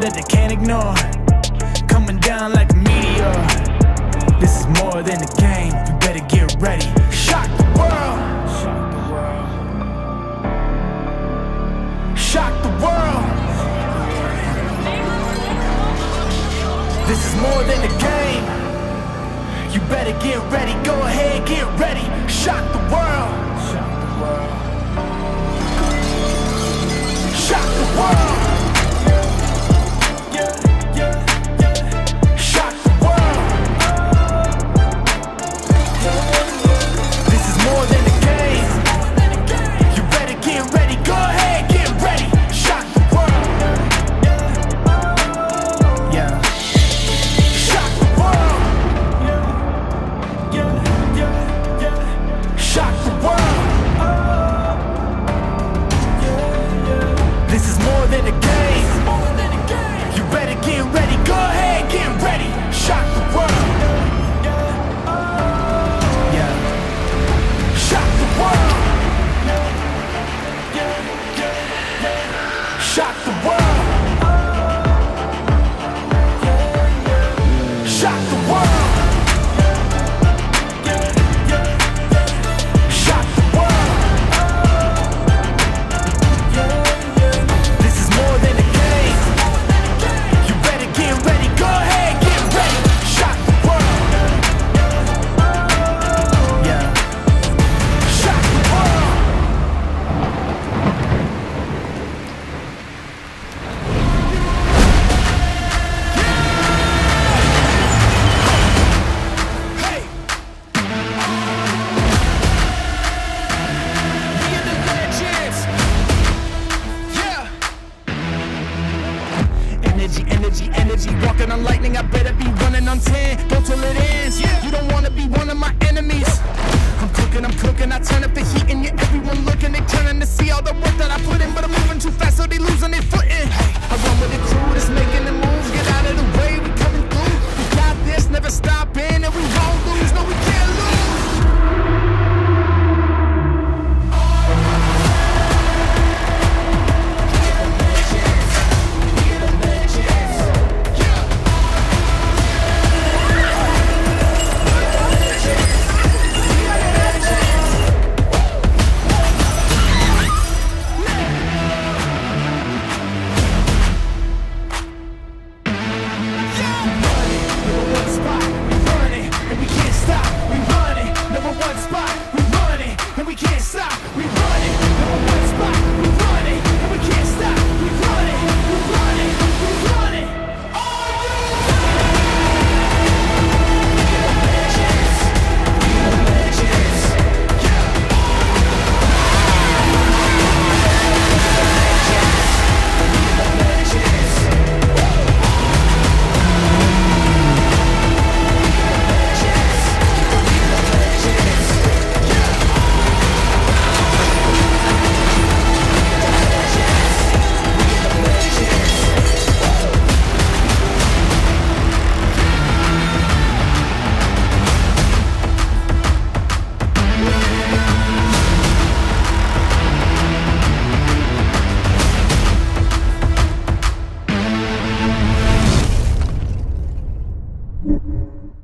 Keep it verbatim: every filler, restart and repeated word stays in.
that they can't ignore, coming down like a meteor. This is more than a game, you better get ready. Shock the world. Shock the world. Shock the world. This is more than a game. You better get ready, go ahead, get ready. Shock the world. Shock the world. Shock the world. Yeah, yeah, yeah. Shock the world. This is more than a game. You better get ready, go ahead, get ready. Shock the world. Yeah. Shock the world. Yeah, yeah, yeah. Shock the world. This is more than a game. You better get ready, go ahead, get ready. Shock the world. Yeah. Shock the world. Shock the world. Shock the world. Shock the world. This is more than a game. You better get ready, go ahead, get ready. Shock the world. Yeah. Shock the world. Hey. We are the legends. Yeah. Energy, energy, energy, walking on lightning. I better be running on ten. Go till it ends. You don't wanna be one of my enemies. I'm cooking, I'm cooking. I turn up the heat and you're everyone looking. They turning to see all the work that I put in, but I'm moving too fast, so they losing their footing. I run with the crew that's making the moves. Get out of the way, we coming through. We got this, never stopping, and we won't lose. No, we can't lose. You